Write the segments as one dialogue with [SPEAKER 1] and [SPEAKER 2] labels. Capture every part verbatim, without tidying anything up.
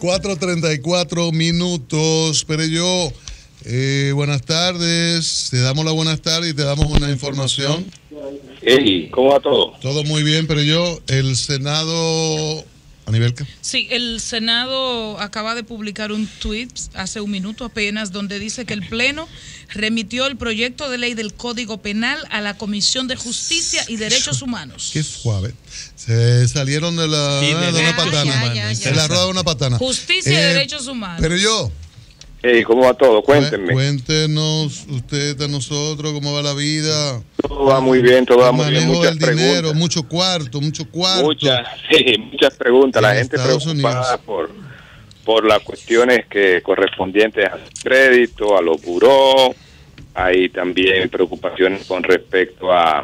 [SPEAKER 1] cuatro treinta y cuatro minutos. Pero yo, eh, buenas tardes. Te damos las buenas tardes y te damos una información.
[SPEAKER 2] Hey, ¿cómo va todo?
[SPEAKER 1] Todo muy bien, pero yo, el Senado... ¿Anibelka?
[SPEAKER 3] Sí, el Senado acaba de publicar un tuit hace un minuto apenas donde dice que el Pleno remitió el proyecto de ley del Código Penal a la Comisión de Justicia y Derechos Humanos.
[SPEAKER 1] Qué suave. Se salieron de la
[SPEAKER 3] Sí,
[SPEAKER 1] de, de una patana.
[SPEAKER 3] ya, ya, ya.
[SPEAKER 1] De la rueda de una patana.
[SPEAKER 3] Justicia y
[SPEAKER 1] Eh,
[SPEAKER 3] Derechos Humanos.
[SPEAKER 1] Pero yo...
[SPEAKER 2] Hey, ¿cómo va todo? Cuéntenme.
[SPEAKER 1] Cuéntenos usted a nosotros cómo va la vida.
[SPEAKER 2] Todo va muy bien, todo va muy bien.
[SPEAKER 1] Manejo
[SPEAKER 2] Muchas
[SPEAKER 1] del dinero,
[SPEAKER 2] preguntas.
[SPEAKER 1] mucho cuarto, mucho cuarto.
[SPEAKER 2] Muchas, sí, muchas preguntas. La
[SPEAKER 1] En
[SPEAKER 2] gente
[SPEAKER 1] Estados
[SPEAKER 2] preocupada
[SPEAKER 1] Unidos.
[SPEAKER 2] por, por las cuestiones que correspondientes al crédito, a los buró. Hay también preocupaciones con respecto a,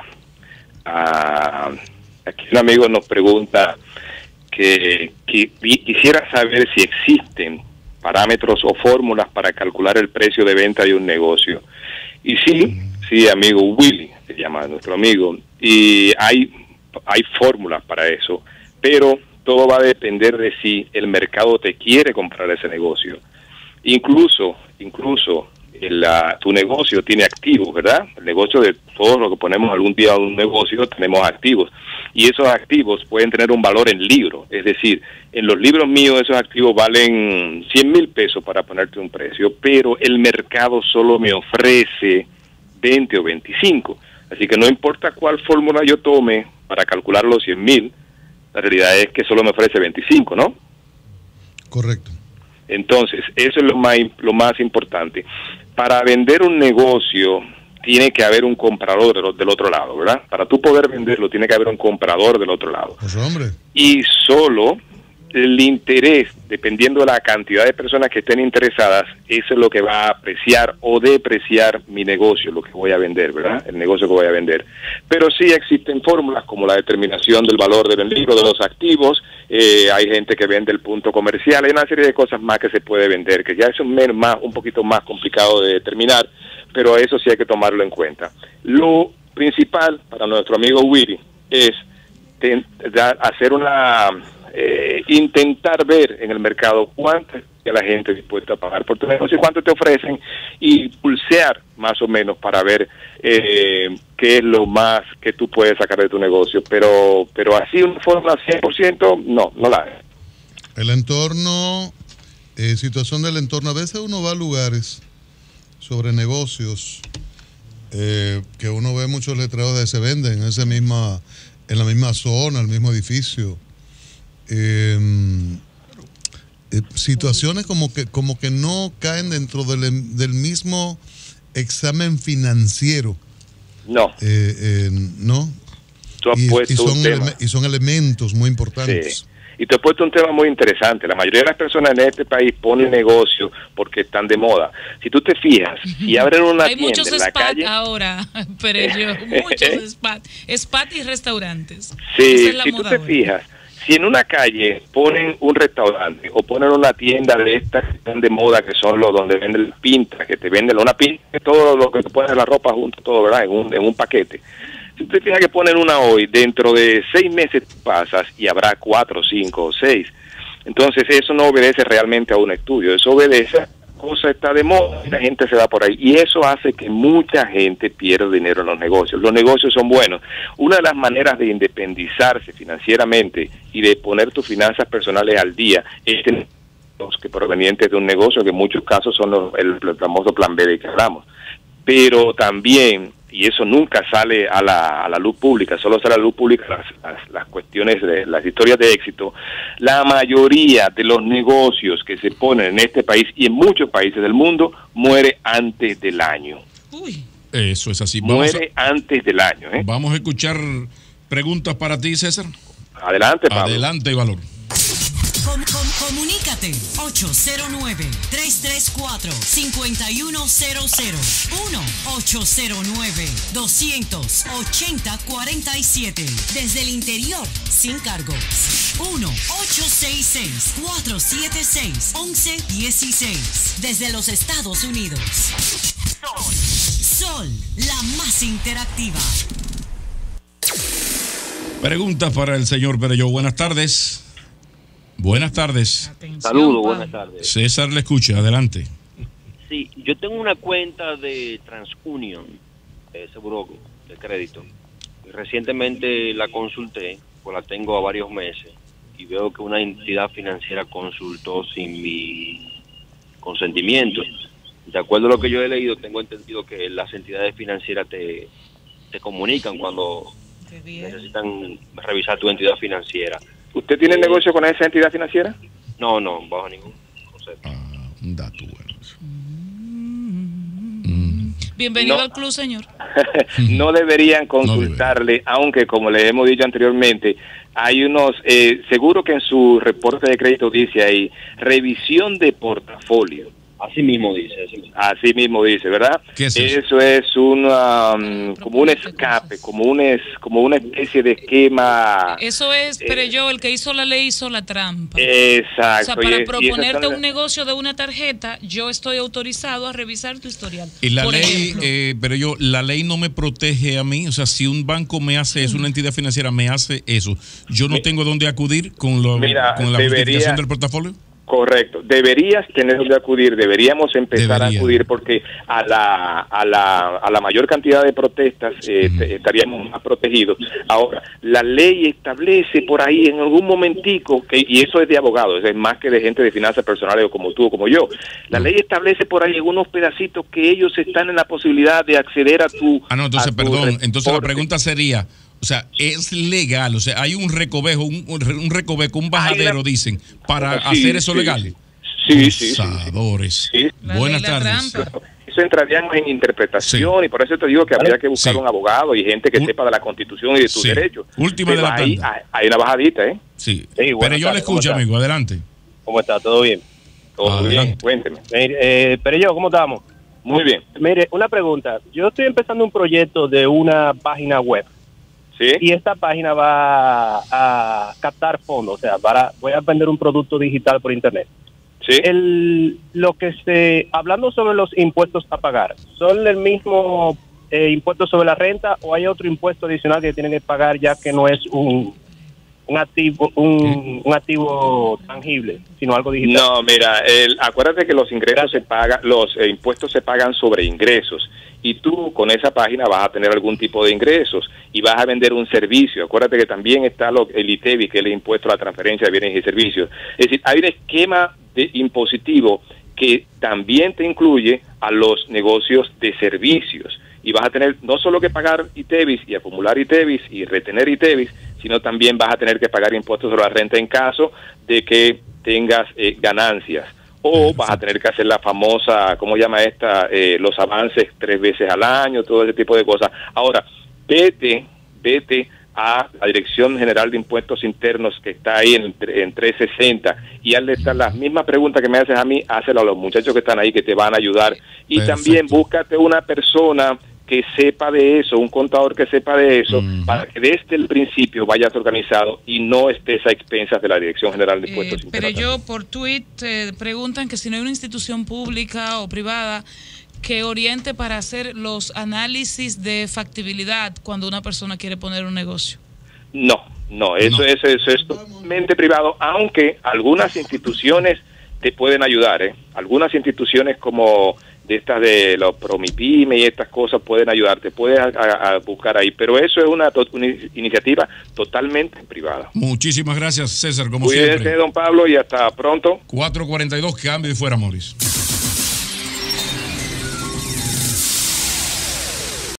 [SPEAKER 2] a... Aquí un amigo nos pregunta que, que quisiera saber si existen parámetros o fórmulas para calcular el precio de venta de un negocio. Y sí, sí, amigo Willy, se llama nuestro amigo, y hay, hay fórmulas para eso, pero todo va a depender de si el mercado te quiere comprar ese negocio. Incluso, incluso el, uh, tu negocio tiene activos, ¿verdad? El negocio de todo lo que ponemos algún día a un negocio, tenemos activos. Y esos activos pueden tener un valor en libro. Es decir, en los libros míos esos activos valen cien mil pesos para ponerte un precio, pero el mercado solo me ofrece veinte o veinticinco. Así que no importa cuál fórmula yo tome para calcular los cien mil, la realidad es que solo me ofrece veinticinco, ¿no?
[SPEAKER 1] Correcto.
[SPEAKER 2] Entonces, eso es lo más, lo más importante. Para vender un negocio tiene que haber un comprador del, del otro lado, ¿verdad? Para tú poder venderlo tiene que haber un comprador del otro lado.
[SPEAKER 1] Pues hombre.
[SPEAKER 2] Y solo el interés, dependiendo de la cantidad de personas que estén interesadas, eso es lo que va a apreciar o depreciar mi negocio, lo que voy a vender, ¿verdad? El negocio que voy a vender. Pero sí existen fórmulas como la determinación del valor del libro de los activos, eh, hay gente que vende el punto comercial, hay una serie de cosas más que se puede vender, que ya es un, más, un poquito más complicado de determinar, pero eso sí hay que tomarlo en cuenta. Lo principal para nuestro amigo Willy es ten, da, hacer una... Eh, intentar ver en el mercado cuánto es la gente dispuesta a pagar por tu negocio y cuánto te ofrecen y pulsear más o menos para ver eh, qué es lo más que tú puedes sacar de tu negocio, pero pero así una forma cien por ciento no, no la hay.
[SPEAKER 1] El entorno, eh, situación del entorno, a veces uno va a lugares sobre negocios eh, que uno ve muchos letreros de se venden en esa misma, en la misma zona, el mismo edificio. Eh, eh, situaciones como que como que no caen dentro del, del mismo examen financiero.
[SPEAKER 2] No.
[SPEAKER 1] Eh, eh, ¿no?
[SPEAKER 2] Tú has
[SPEAKER 1] y,
[SPEAKER 2] puesto
[SPEAKER 1] y, son
[SPEAKER 2] un tema.
[SPEAKER 1] eleme- y son elementos muy importantes.
[SPEAKER 2] Sí. Y te he puesto un tema muy interesante. La mayoría de las personas en este país ponen negocio porque están de moda. Si tú te fijas, si abren una
[SPEAKER 3] Hay
[SPEAKER 2] tienda
[SPEAKER 3] muchos
[SPEAKER 2] en la
[SPEAKER 3] spat
[SPEAKER 2] calle...
[SPEAKER 3] ahora, pero yo, muchos spat. Spat y restaurantes.
[SPEAKER 2] Sí,
[SPEAKER 3] Esa es la
[SPEAKER 2] si tú
[SPEAKER 3] moda
[SPEAKER 2] te
[SPEAKER 3] ahora.
[SPEAKER 2] fijas, si en una calle ponen un restaurante o ponen una tienda de estas que están de moda, que son los donde venden pintas, que te venden una pinta, que todo lo que te pones la ropa junto, todo, ¿verdad? En un, en un paquete. Si tú te fijas que ponen una hoy, dentro de seis meses pasas y habrá cuatro, cinco o seis. Entonces eso no obedece realmente a un estudio, eso obedece a cosa está de moda y la gente se va por ahí. Y eso hace que mucha gente pierda dinero en los negocios. Los negocios son buenos. Una de las maneras de independizarse financieramente y de poner tus finanzas personales al día es tener los que provenientes de un negocio, que en muchos casos son los, el, el famoso plan B de que hablamos. Pero también, y eso nunca sale a la, a la luz pública, solo sale a la luz pública las, las, las cuestiones, de las historias de éxito, la mayoría de los negocios que se ponen en este país y en muchos países del mundo muere antes del año.
[SPEAKER 3] Uy.
[SPEAKER 4] Eso es así. Vamos
[SPEAKER 2] muere a, antes del año. ¿eh?
[SPEAKER 4] Vamos a escuchar preguntas para ti, César.
[SPEAKER 2] Adelante, Pablo.
[SPEAKER 4] Adelante, Valor.
[SPEAKER 5] Com, com, comunícate ocho cero nueve, tres tres cuatro, cinco uno cero cero uno ocho cero nueve, dos ocho cero, cuatro siete desde el interior sin cargos uno ocho seis seis, cuatro siete seis, uno uno uno seis desde los Estados Unidos. Sol, Sol, la más interactiva.
[SPEAKER 4] Preguntas para el señor Perello. Buenas tardes. Buenas tardes.
[SPEAKER 3] Atención,
[SPEAKER 6] Saludos,
[SPEAKER 3] Pablo.
[SPEAKER 6] buenas tardes.
[SPEAKER 4] César le escucha, adelante.
[SPEAKER 6] Sí, yo tengo una cuenta de TransUnion, eh, seguro de crédito. Recientemente la consulté, pues la tengo a varios meses, y veo que una entidad financiera consultó sin mi consentimiento. De acuerdo a lo que yo he leído, tengo entendido que las entidades financieras te, te comunican cuando
[SPEAKER 3] Qué bien.
[SPEAKER 6] necesitan revisar tu entidad financiera.
[SPEAKER 2] ¿Usted tiene negocio con esa entidad financiera?
[SPEAKER 6] No, no, bajo ningún concepto.
[SPEAKER 4] Ah, un dato bueno.
[SPEAKER 3] Bienvenido
[SPEAKER 2] No.
[SPEAKER 3] al club, señor.
[SPEAKER 2] No deberían consultarle, aunque como les hemos dicho anteriormente, hay unos, eh, seguro que en su reporte de crédito dice ahí, revisión de portafolio.
[SPEAKER 6] Así mismo dice. Así mismo.
[SPEAKER 2] Así mismo dice, ¿verdad?
[SPEAKER 4] ¿Qué es eso?
[SPEAKER 2] Eso es un, um, como un escape, como un es, como una especie de esquema.
[SPEAKER 3] Eso es, pero yo, el que hizo la ley hizo la trampa.
[SPEAKER 2] Exacto.
[SPEAKER 3] O sea,
[SPEAKER 2] y
[SPEAKER 3] para
[SPEAKER 2] es- y
[SPEAKER 3] proponerte
[SPEAKER 2] esas son
[SPEAKER 3] un negocio de una tarjeta, yo estoy autorizado a revisar tu historial.
[SPEAKER 4] Y la
[SPEAKER 3] Por
[SPEAKER 4] ley,
[SPEAKER 3] ejemplo.
[SPEAKER 4] eh, pero yo, la ley no me protege a mí. O sea, si un banco me hace eso, una entidad financiera me hace eso, yo no tengo dónde acudir con, lo,
[SPEAKER 2] Mira,
[SPEAKER 4] con la
[SPEAKER 2] debería-
[SPEAKER 4] justificación del portaforio.
[SPEAKER 2] Correcto, deberías tener donde acudir, deberíamos empezar
[SPEAKER 4] Debería.
[SPEAKER 2] a acudir porque a la, a la, a la mayor cantidad de protestas eh,
[SPEAKER 4] Ujú.
[SPEAKER 2] te- estaríamos más protegidos. Ahora, la ley establece por ahí en algún momentico, que, y eso es de abogados, es más que de gente de finanzas personales o como tú o como yo, la
[SPEAKER 4] Mm.
[SPEAKER 2] ley establece por ahí en unos pedacitos que ellos están en la posibilidad de acceder a tu...
[SPEAKER 4] Ah, no, entonces,
[SPEAKER 2] a tu
[SPEAKER 4] perdón. Entonces la
[SPEAKER 2] reporte.
[SPEAKER 4] pregunta sería, o sea, ¿es legal? O sea, hay un recovejo, un, un recoveco, un bajadero,
[SPEAKER 2] una-
[SPEAKER 4] dicen, para
[SPEAKER 2] Sí,
[SPEAKER 4] hacer eso
[SPEAKER 2] sí,
[SPEAKER 4] legal.
[SPEAKER 2] sí. Sí, sí, sí, sí.
[SPEAKER 4] Abusadores.
[SPEAKER 2] Sí.
[SPEAKER 3] La ley,
[SPEAKER 4] Buenas
[SPEAKER 3] la
[SPEAKER 4] tardes.
[SPEAKER 3] trampa.
[SPEAKER 2] Eso entraríamos en interpretación y por eso te digo que habría que buscar
[SPEAKER 4] Sí.
[SPEAKER 2] un abogado y gente que
[SPEAKER 4] U-
[SPEAKER 2] sepa de la Constitución y de tus
[SPEAKER 4] Sí.
[SPEAKER 2] derechos.
[SPEAKER 4] Última de
[SPEAKER 2] Pero
[SPEAKER 4] la
[SPEAKER 2] ahí
[SPEAKER 4] tanda.
[SPEAKER 2] hay, hay una bajadita, ¿eh?
[SPEAKER 4] Sí.
[SPEAKER 6] Sí,
[SPEAKER 4] Pero
[SPEAKER 6] buenas
[SPEAKER 4] yo le
[SPEAKER 6] tardes, ¿cómo
[SPEAKER 4] escucho,
[SPEAKER 6] está?
[SPEAKER 4] amigo. Adelante.
[SPEAKER 6] ¿Cómo está? ¿Todo bien?
[SPEAKER 2] Todo
[SPEAKER 4] Adelante.
[SPEAKER 2] bien, cuénteme.
[SPEAKER 6] Mire, eh, pero yo, ¿cómo estamos?
[SPEAKER 2] Muy bien,
[SPEAKER 6] Mire, una pregunta. Yo estoy empezando un proyecto de una página web
[SPEAKER 2] ¿sí?
[SPEAKER 6] y esta página va a captar fondos, o sea, para, voy a vender un producto digital por internet.
[SPEAKER 2] ¿Sí?
[SPEAKER 6] El, lo que se, hablando sobre los impuestos a pagar, ¿son el mismo eh, impuesto sobre la renta o hay otro impuesto adicional que tienen que pagar ya que no es un, un activo un, un activo tangible, sino algo digital?
[SPEAKER 2] No, mira, el, acuérdate que los ingresos se pagan, los eh, impuestos se pagan sobre ingresos y tú con esa página vas a tener algún tipo de ingresos y vas a vender un servicio. Acuérdate que también está lo, el I T E V I, que es el impuesto a la transferencia de bienes y servicios. Es decir, hay un esquema de impositivo que también te incluye a los negocios de servicios y vas a tener no solo que pagar I T E V Is y acumular I T E V Is y retener I T E V Is, sino también vas a tener que pagar impuestos sobre la renta en caso de que tengas eh, ganancias. O vas a tener que hacer la famosa, ¿cómo llama esta? Eh, los avances tres veces al año, todo ese tipo de cosas. Ahora, vete, vete a la Dirección General de Impuestos Internos que está ahí en, en trescientos sesenta y hazle estas- las mismas preguntas que me haces a mí, hácelas a los muchachos que están ahí que te van a ayudar. Y
[SPEAKER 4] Perfecto.
[SPEAKER 2] también búscate una persona que sepa de eso, un contador que sepa de eso,
[SPEAKER 4] Ujú.
[SPEAKER 2] para que desde el principio vayas organizado y no estés a expensas de la Dirección General de
[SPEAKER 3] Eh,
[SPEAKER 2] Impuestos
[SPEAKER 3] pero
[SPEAKER 2] Internos.
[SPEAKER 3] yo por tweet eh, preguntan que si no hay una institución pública o privada que oriente para hacer los análisis de factibilidad cuando una persona quiere poner un negocio.
[SPEAKER 2] No, no, eso,
[SPEAKER 4] No.
[SPEAKER 2] es eso es totalmente privado, aunque algunas instituciones te pueden ayudar, ¿eh? Algunas instituciones como de estas de los Promipyme y estas cosas pueden ayudarte, puedes a, a- a buscar ahí, pero eso es una, to- una iniciativa totalmente privada.
[SPEAKER 4] Muchísimas gracias, César, como
[SPEAKER 2] Cuídense,
[SPEAKER 4] siempre.
[SPEAKER 2] don Pablo, y hasta pronto.
[SPEAKER 4] cuatro cuarenta y dos, cambio y fuera, Morris.